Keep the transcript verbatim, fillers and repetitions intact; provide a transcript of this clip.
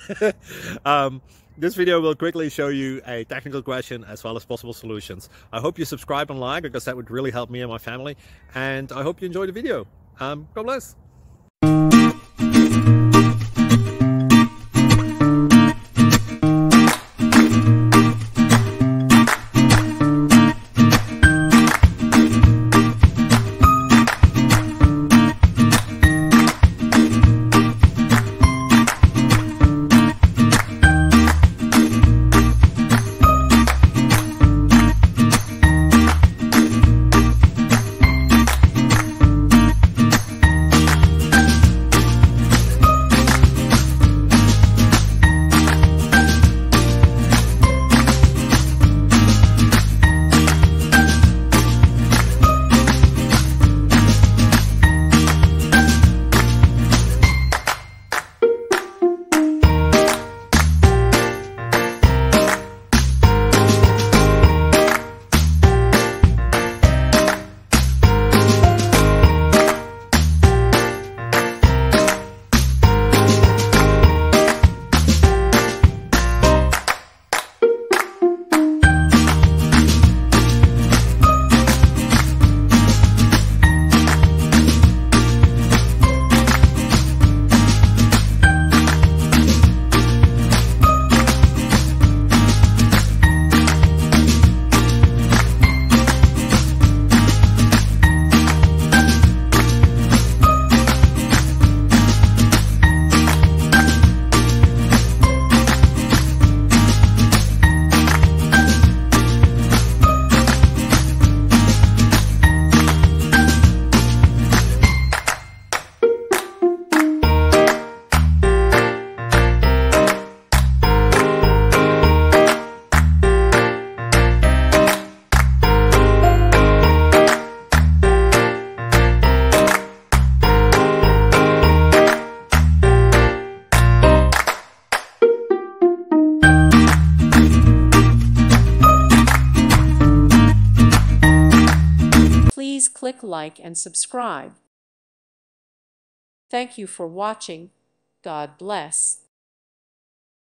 um, this video will quickly show you a technical question as well as possible solutions. I hope you subscribe and like, because that would really help me and my family. And I hope you enjoy the video. Um, God bless. Please click like and subscribe. Thank you for watching. God bless.